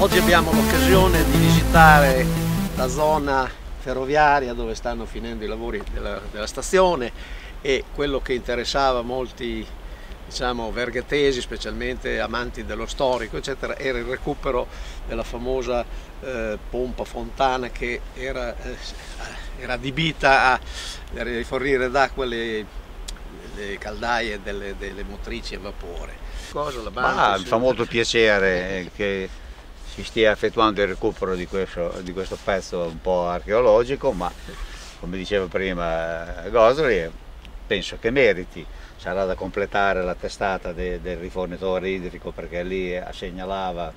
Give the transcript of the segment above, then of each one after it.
Oggi abbiamo l'occasione di visitare la zona ferroviaria dove stanno finendo i lavori della stazione, e quello che interessava molti, diciamo, vergatesi, specialmente amanti dello storico eccetera, era il recupero della famosa pompa fontana che era adibita a rifornire d'acqua le caldaie delle motrici a vapore. Mi fa molto piacere che si stia effettuando il recupero di questo pezzo un po' archeologico, ma come diceva prima Gosoli, penso che meriti. Sarà da completare la testata del rifornitore idrico, perché lì segnalava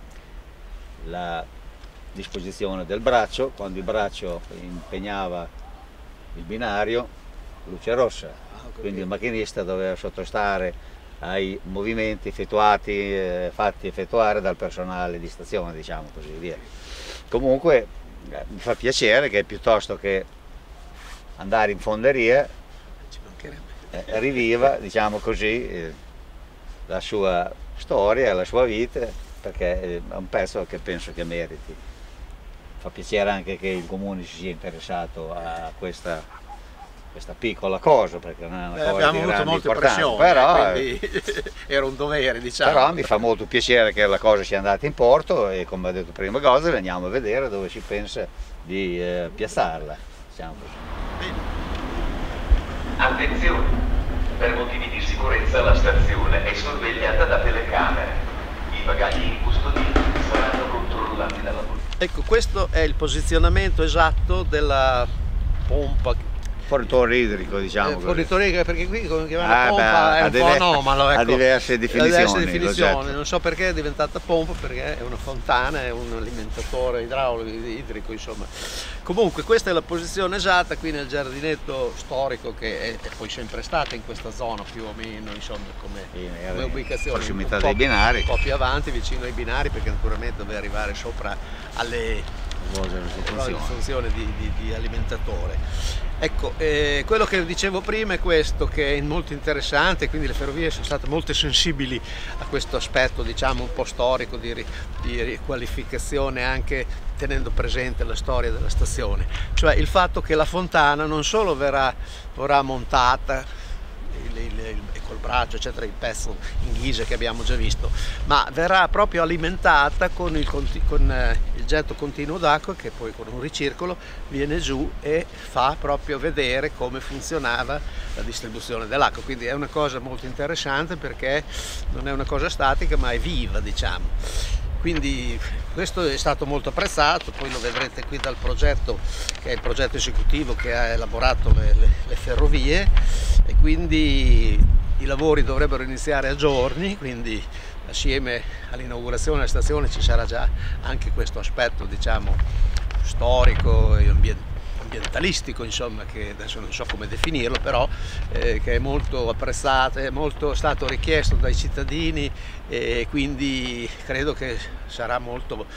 la disposizione del braccio. Quando il braccio impegnava il binario, luce rossa, quindi il macchinista doveva sottostare ai movimenti fatti effettuare dal personale di stazione, diciamo così via. Comunque mi fa piacere che piuttosto che andare in fonderia riviva, diciamo così, la sua storia, la sua vita, perché è un pezzo che penso che meriti. Fa piacere anche che il comune si sia interessato a questa piccola cosa, perché non è una cosa abbiamo di avuto grande molte importanza, pressioni, però quindi era un dovere, diciamo. Però mi fa molto piacere che la cosa sia andata in porto, e come ha detto prima Gosoli, andiamo a vedere dove si pensa di piazzarla. Diciamo così. Attenzione! Per motivi di sicurezza la stazione è sorvegliata da telecamere. I bagagli incustoditi saranno controllati dalla polizia. Ecco, questo è il posizionamento esatto della pompa. Fornitore idrico, diciamo così. Fornitore idrico, perché qui come chiamare pompa è un po' anomalo, ecco. Ha diverse definizioni. Non so perché è diventata pompa, perché è una fontana, è un alimentatore idraulico, idrico, insomma. Comunque questa è la posizione esatta qui nel giardinetto storico, che è poi sempre stata in questa zona più o meno, insomma, come ubicazione. Prossimità dei binari. Un po' più avanti, vicino ai binari, perché naturalmente deve arrivare sopra alle funzioni di alimentatore. Ecco, quello che dicevo prima è questo, che è molto interessante, quindi le ferrovie sono state molto sensibili a questo aspetto, diciamo, un po' storico di riqualificazione, anche tenendo presente la storia della stazione, cioè il fatto che la fontana non solo verrà montata col braccio eccetera, il pezzo in ghisa che abbiamo già visto, ma verrà proprio alimentata con il getto continuo d'acqua, che poi con un ricircolo viene giù e fa proprio vedere come funzionava la distribuzione dell'acqua. Quindi è una cosa molto interessante, perché non è una cosa statica ma è viva, diciamo. Quindi questo è stato molto apprezzato, poi lo vedrete qui dal progetto, che è il progetto esecutivo che ha elaborato le ferrovie, e quindi i lavori dovrebbero iniziare a giorni, quindi assieme all'inaugurazione della stazione ci sarà già anche questo aspetto, diciamo, storico e ambientalistico, insomma, che adesso non so come definirlo, però che è molto apprezzato, è stato richiesto dai cittadini, e quindi credo che sarà molto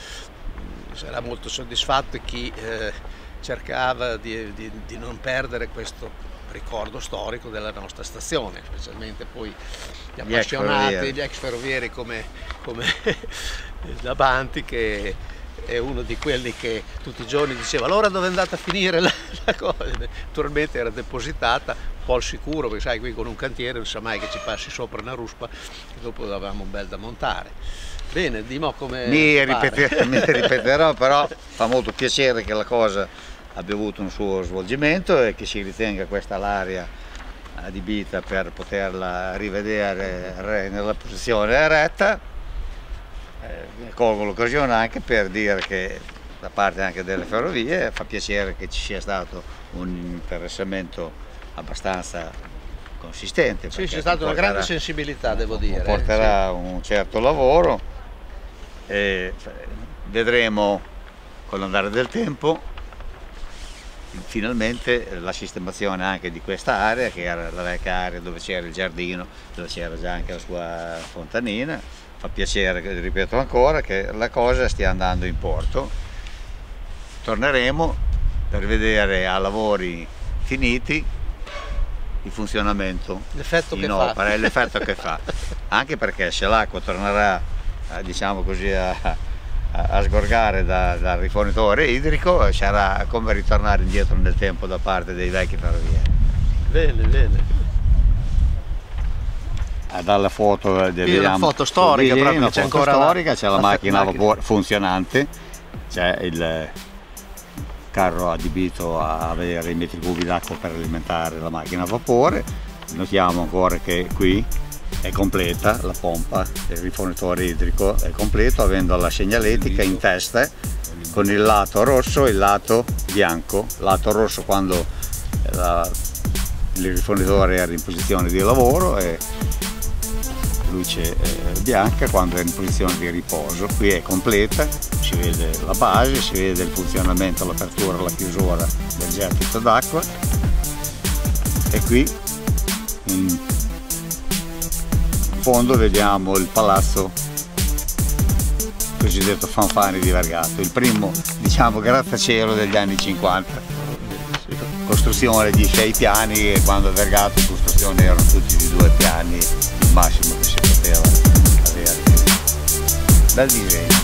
soddisfatto chi cercava di non perdere questo ricordo storico della nostra stazione, specialmente poi gli appassionati, gli ex ferrovieri come Davanti, che è uno di quelli che tutti i giorni diceva allora dove è andata a finire la cosa. Naturalmente era depositata un po' al sicuro, perché sai, qui con un cantiere non sa mai che ci passi sopra una ruspa e dopo avevamo un bel da montare. Bene, dimmi come mi ripeterò, però fa molto piacere che la cosa abbia avuto un suo svolgimento e che si ritenga questa l'area adibita per poterla rivedere nella posizione retta. Colgo l'occasione anche per dire che da parte anche delle ferrovie fa piacere che ci sia stato un interessamento abbastanza consistente. Sì, c'è stata una grande sensibilità, devo dire. Porterà un certo lavoro, e vedremo con l'andare del tempo finalmente la sistemazione anche di questa area, che era la vecchia area dove c'era il giardino, dove c'era già anche la sua fontanina. Fa piacere, ripeto ancora, che la cosa stia andando in porto. Torneremo per vedere a lavori finiti il funzionamento in opera e l'effetto che fa, anche perché se l'acqua tornerà, diciamo così, a sgorgare dal rifornitore idrico, sarà come ritornare indietro nel tempo da parte dei vecchi ferrovieri. Bene, bene. Dalla foto vediamo la foto storica, proprio c'è ancora storica, c'è la macchina a vapore funzionante, c'è il carro adibito a avere i metri cubi d'acqua per alimentare la macchina a vapore. Notiamo ancora che qui è completa la pompa, il rifornitore idrico è completo, avendo la segnaletica in testa con il lato rosso e il lato bianco. Lato rosso quando il rifornitore era in posizione di lavoro e luce bianca quando è in posizione di riposo. Qui è completa, si vede la base, si vede il funzionamento, l'apertura e la chiusura del gettito d'acqua, e qui in fondo vediamo il palazzo cosiddetto Fanfani di Vergato, il primo, diciamo, grattacielo degli anni 50. Costruzione di 6 piani, e quando Vergato in costruzione erano tutti di 2 piani, il massimo che si poteva avere. Bel disegno.